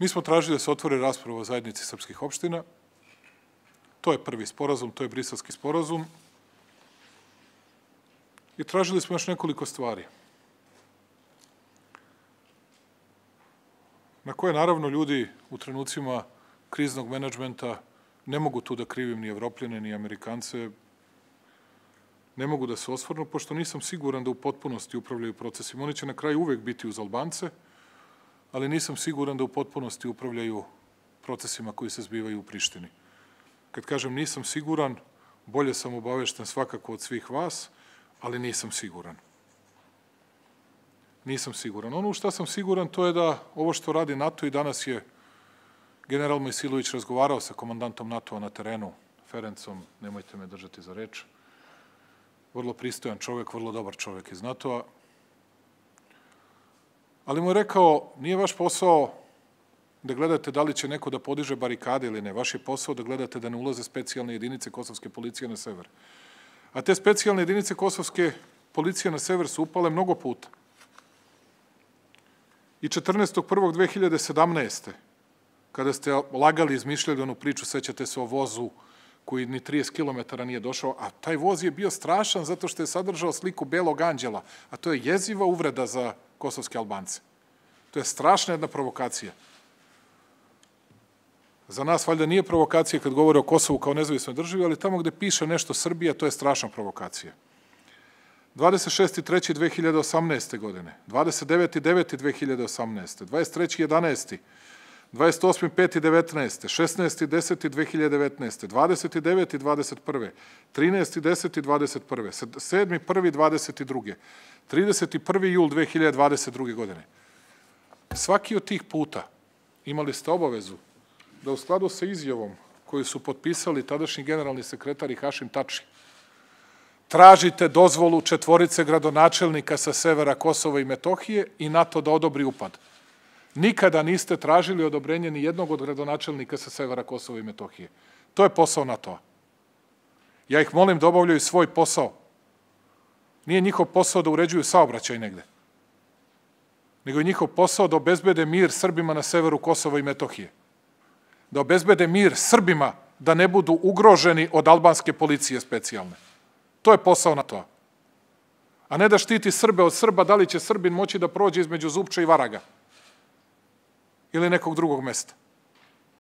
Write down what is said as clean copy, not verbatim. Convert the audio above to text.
Mi smo tražili da se otvori rasprava o zajednici srpskih opština. To je prvi sporazum, to je Briselski sporazum. I tražili smo još nekoliko stvari, na koje, naravno, ljudi u trenucima kriznog menadžmenta, ne mogu tu da krivim ni Evropljane, ni Amerikance, ne mogu da se osvrnu, pošto nisam siguran da u potpunosti upravljaju procesima. Oni će na kraju uvek biti uz Albance, ali nisam siguran da u potpunosti upravljaju procesima koji se zbivaju u Prištini. Kad kažem nisam siguran, bolje sam obavešten svakako od svih vas, ali nisam siguran. Nisam siguran. Ono u šta sam siguran, to je da ovo što radi NATO, i danas je general Mojsilović razgovarao sa komandantom NATO-a na terenu, Ferencom, nemojte me držati za reč, vrlo pristojan čovek, vrlo dobar čovek iz NATO-a, ali mu je rekao, nije vaš posao da gledate da li će neko da podiže barikade ili ne, vaš je posao da gledate da ne ulaze specijalne jedinice kosovske policije na sever. A te specijalne jedinice kosovske policije na sever su upale mnogo puta. I 14.1.2017. kada ste lagali, izmišljali onu priču, sećate se o vozu koji ni 30 km nije došao, a taj voz je bio strašan zato što je sadržao sliku belog anđela, a to je jeziva uvreda za kosovske Albance. To je strašna jedna provokacija. Za nas valjda nije provokacija kad govore o Kosovu kao nezavisnoj državi, ali tamo gde piše nešto Srbija, to je strašna provokacija. 26.3.2018. godine, 29.9.2018. 23.11. 28.5.19. 16.10.2019. 29.21. 13.10.21. 7.1.22. 31. jul 2022. godine. Svaki od tih puta imali ste obavezu da u skladu sa izjavom koju su potpisali tadašnji generalni sekretar i Hašim Tači, tražite dozvolu 4 gradonačelnika sa severa Kosova i Metohije i NATO da odobri upad. Nikada niste tražili odobrenje ni jednog od gradonačelnika sa severa Kosova i Metohije. To je posao NATO-a. Ja ih molim da obavljaju svoj posao. Nije njihov posao da uređuju saobraćaj negde, nego je njihov posao da obezbede mir Srbima na severu Kosova i Metohije. Da obezbede mir Srbima da ne budu ugroženi od albanske policije specijalne. To je posao NATO-a. A ne da štiti Srbe od Srba, da li će Srbin moći da prođe između Zupča i Varaga ili nekog drugog mesta.